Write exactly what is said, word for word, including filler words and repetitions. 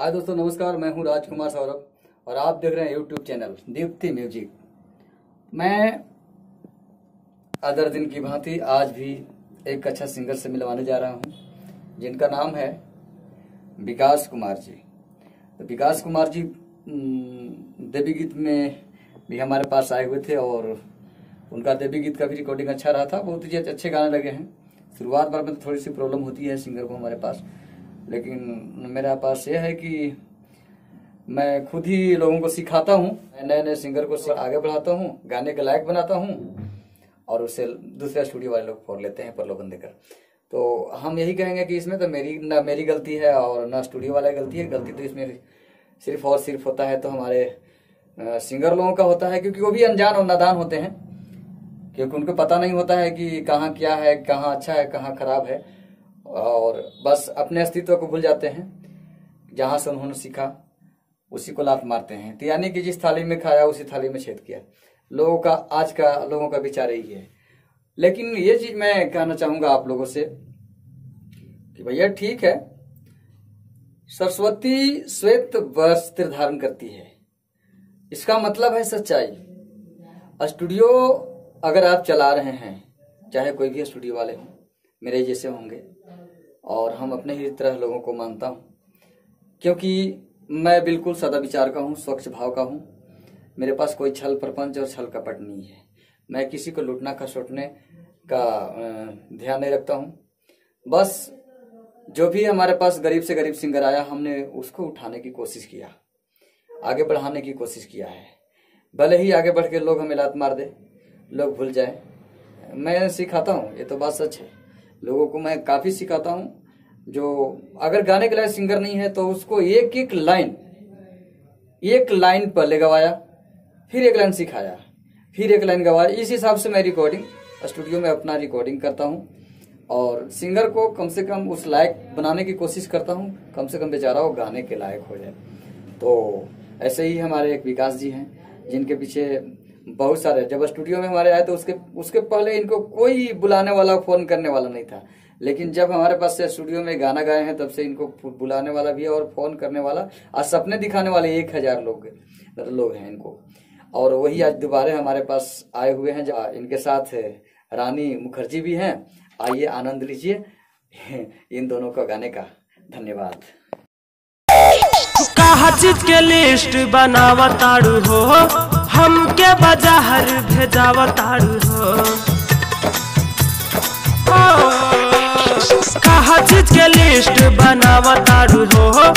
हाय दोस्तों, नमस्कार। मैं हूं राजकुमार सौरभ और आप देख रहे हैं यूट्यूब चैनल दीप्ति म्यूजिक। मैं अदर दिन की भांति आज भी एक अच्छा सिंगर से मिलवाने जा रहा हूं, जिनका नाम है विकास कुमार जी। तो विकास कुमार जी देवी गीत में भी हमारे पास आए हुए थे और उनका देवी गीत का भी रिकॉर्डिंग अच्छा रहा था। बहुत ही अच्छे गाने लगे हैं। शुरुआत बार में तो थोड़ी सी प्रॉब्लम होती है सिंगर को हमारे पास, लेकिन मेरा पास ये है कि मैं खुद ही लोगों को सिखाता हूँ, नए नए सिंगर को आगे बढ़ाता हूँ, गाने के लायक बनाता हूँ और उससे दूसरे स्टूडियो वाले लोग फोन लेते हैं प्रलोभन देकर। तो हम यही कहेंगे कि इसमें तो मेरी ना मेरी गलती है और ना स्टूडियो वाले गलती है। गलती तो इसमें सिर्फ और सिर्फ होता है तो हमारे सिंगर लोगों का होता है, क्योंकि वो भी अनजान और नादान होते हैं, क्योंकि उनको पता नहीं होता है कि कहाँ क्या है, कहाँ अच्छा है, कहाँ खराब है, और बस अपने अस्तित्व को भूल जाते हैं। जहां से उन्होंने सीखा उसी को लात मारते हैं। तो यानी कि जिस थाली में खाया उसी थाली में छेद किया। लोगों का आज का लोगों का विचार यही है। लेकिन ये चीज मैं कहना चाहूंगा आप लोगों से कि भैया ठीक है, सरस्वती श्वेत वस्त्र धारण करती है, इसका मतलब है सच्चाई। स्टूडियो अगर आप चला रहे हैं, चाहे कोई भी स्टूडियो वाले हों, मेरे जैसे होंगे, और हम अपने ही तरह लोगों को मानता हूं, क्योंकि मैं बिल्कुल सदा विचार का हूं, स्वच्छ भाव का हूं। मेरे पास कोई छल प्रपंच और छल कपट नहीं है। मैं किसी को लूटना खसोटने का ध्यान नहीं रखता हूं। बस जो भी हमारे पास गरीब से गरीब सिंगर आया, हमने उसको उठाने की कोशिश किया, आगे बढ़ाने की कोशिश किया है। भले ही आगे बढ़ के लोग हमें लात मार दे, लोग भूल जाए, मैं सिखाता हूँ। ये तो बात सच है। लोगों को मैं काफी सिखाता हूँ। जो अगर गाने के लायक सिंगर नहीं है तो उसको एक एक लाइन एक लाइन पहले गवाया, फिर एक लाइन सिखाया, फिर एक लाइन गवाया। इस हिसाब से मैं रिकॉर्डिंग स्टूडियो में अपना रिकॉर्डिंग करता हूँ और सिंगर को कम से कम उस लायक बनाने की कोशिश करता हूँ। कम से कम बेचारा वो गाने के लायक हो जाए। तो ऐसे ही हमारे एक विकास जी हैं, जिनके पीछे बहुत सारे, जब स्टूडियो में हमारे आए तो उसके उसके पहले इनको कोई बुलाने वाला, फोन करने वाला नहीं था। लेकिन जब हमारे पास से स्टूडियो में गाना गाए हैं, तब से इनको बुलाने वाला भी है और फोन करने वाला और सपने दिखाने वाले एक हजार लोग लोग हैं इनको। और वही आज दोबारा हमारे पास आए हुए हैं। इनके साथ रानी मुखर्जी भी हैं। आइए आनंद लीजिए इन दोनों का गाने का। धन्यवाद। कहा चीज के लिस्ट बनावताड़ू हो, हमके बाजार भेजावताड़ू हो। कहा चीज के लिस्ट बनावताड़ू हो,